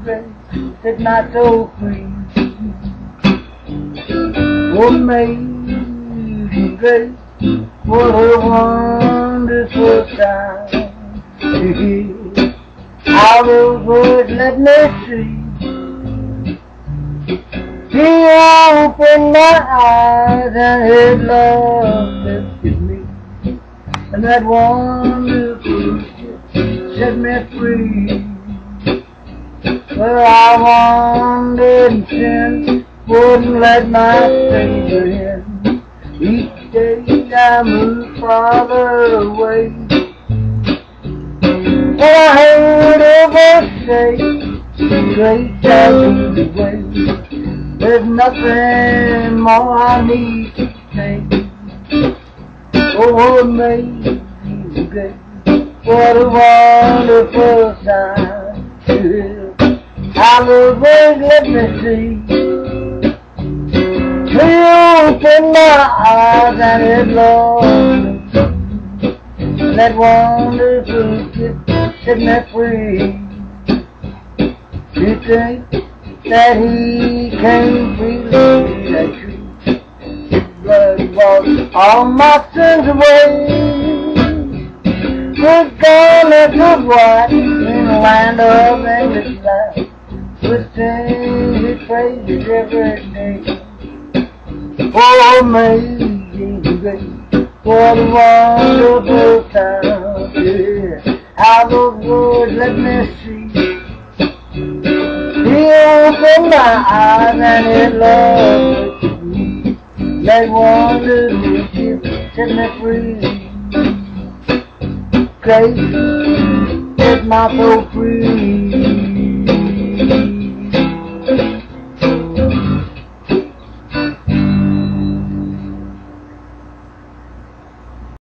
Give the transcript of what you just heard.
grace, set my soul free. Oh, amazing grace, what a wonderful sound. How those words let me see. He opened my eyes and His love lifted me, and that wonderful gift set me free. Well, I wandered in sin, wouldn't let my Savior in. Each day I moved farther away. And I heard a voice say, grace shall be the way. There's nothing more I need to say. Oh, amazing grace, what a wonderful sign to hear. How the words let me see. He opened my eyes and His love, and that wonderful gift set me free. You think that He came freely, that's true. His blood washed all my sins away. His garment of white in the land of endless life, would sing His praises every day. Oh, amazing grace, what a wonderful sound. Yeah. How those words let me see. He opened my eyes and His love lifted me. That wonderful gift set me free. Grace set my soul free.